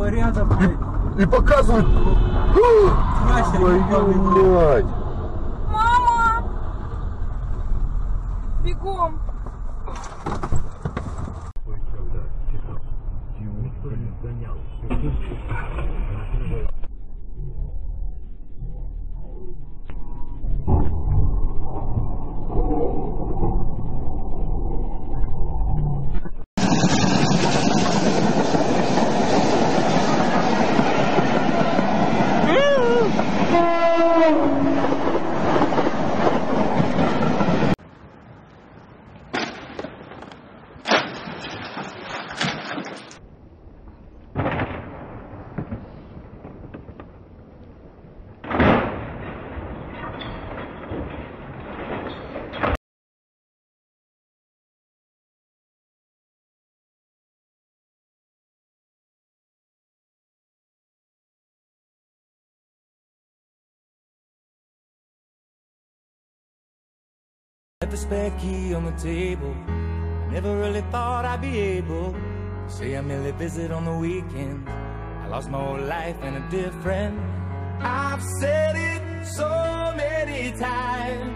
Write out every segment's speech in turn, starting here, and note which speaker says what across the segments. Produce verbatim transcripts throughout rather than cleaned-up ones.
Speaker 1: рядом, блядь.
Speaker 2: И показывают. Твою мать.
Speaker 3: Мама! Бегом!
Speaker 4: Left the spare key on the table. I never really thought I'd be able to say I merely visit on the weekend. I lost my whole life and a dear friend. I've said it so many times.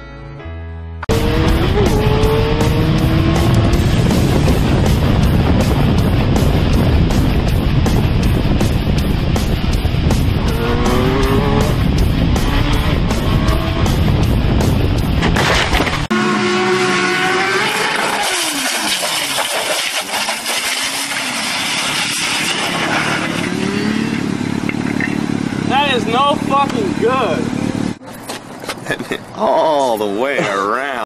Speaker 1: That is no fucking good.
Speaker 2: All the way around.